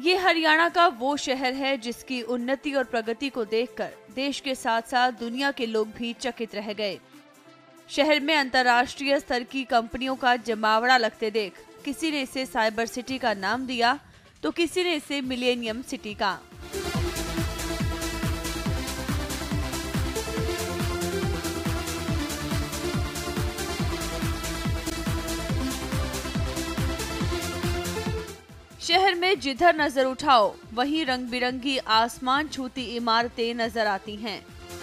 ये हरियाणा का वो शहर है जिसकी उन्नति और प्रगति को देखकर देश के साथ साथ दुनिया के लोग भी चकित रह गए। शहर में अंतर्राष्ट्रीय स्तर की कंपनियों का जमावड़ा लगते देख किसी ने इसे साइबर सिटी का नाम दिया तो किसी ने इसे मिलेनियम सिटी का। शहर में जिधर नजर उठाओ वहीं रंग बिरंगी आसमान छूती इमारतें नजर आती हैं।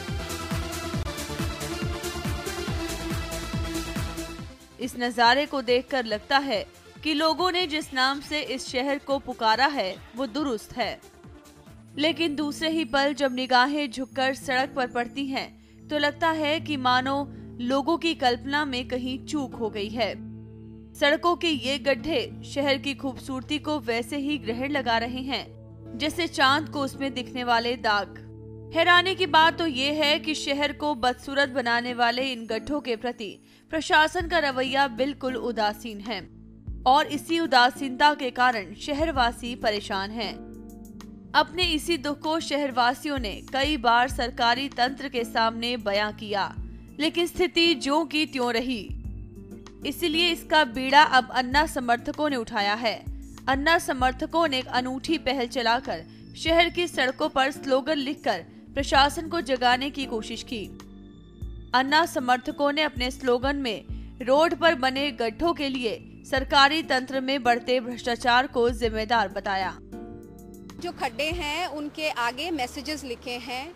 इस नजारे को देखकर लगता है कि लोगों ने जिस नाम से इस शहर को पुकारा है वो दुरुस्त है, लेकिन दूसरे ही पल जब निगाहें झुककर सड़क पर पड़ती हैं तो लगता है कि मानो लोगों की कल्पना में कहीं चूक हो गई है। सड़कों के ये गड्ढे शहर की खूबसूरती को वैसे ही ग्रहण लगा रहे हैं जैसे चांद को उसमें दिखने वाले दाग। हैरानी की बात तो ये है कि शहर को बदसूरत बनाने वाले इन गड्ढों के प्रति प्रशासन का रवैया बिल्कुल उदासीन है और इसी उदासीनता के कारण शहरवासी परेशान हैं। अपने इसी दुख को शहरवासियों ने कई बार सरकारी तंत्र के सामने बयां किया, लेकिन स्थिति ज्यों की त्यों रही। इसीलिए इसका बीड़ा अब अन्ना समर्थकों ने उठाया है। अन्ना समर्थकों ने एक अनूठी पहल चलाकर शहर की सड़कों पर स्लोगन लिखकर प्रशासन को जगाने की कोशिश की। अन्ना समर्थकों ने अपने स्लोगन में रोड पर बने गड्ढों के लिए सरकारी तंत्र में बढ़ते भ्रष्टाचार को जिम्मेदार बताया। जो खड्डे हैं उनके आगे मैसेजेस लिखे हैं,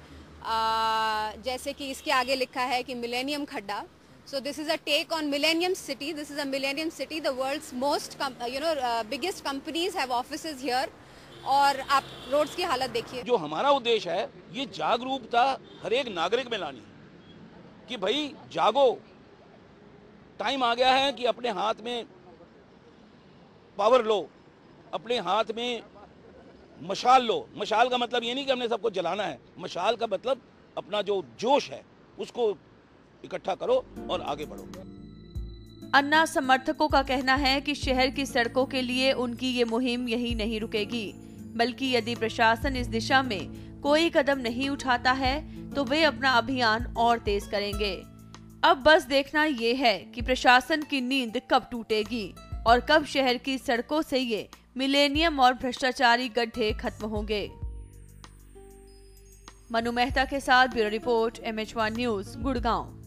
जैसे कि इसके आगे लिखा है कि मिलेनियम खड्डा। So this is a take on Millennium City. This is a Millennium City. The world's most, biggest companies have offices here. और आप रोड्स की हालत देखिए। जो हमारा उद्देश्य है ये जागरूकता हर एक नागरिक में लानी कि भाई जागो, टाइम आ गया है कि अपने हाथ में पावर लो, अपने हाथ में मशाल लो। मशाल का मतलब ये नहीं कि हमने सबको जलाना है, मशाल का मतलब अपना जो जोश है उसको इकट्ठा करो और आगे बढ़ो। अन्ना समर्थकों का कहना है कि शहर की सड़कों के लिए उनकी ये मुहिम यही नहीं रुकेगी, बल्कि यदि प्रशासन इस दिशा में कोई कदम नहीं उठाता है तो वे अपना अभियान और तेज करेंगे। अब बस देखना ये है कि प्रशासन की नींद कब टूटेगी और कब शहर की सड़कों से ये मिलेनियम और भ्रष्टाचारी गड्ढे खत्म होंगे। मनु मेहता के साथ bureau report, MH1 news, Gurgaon.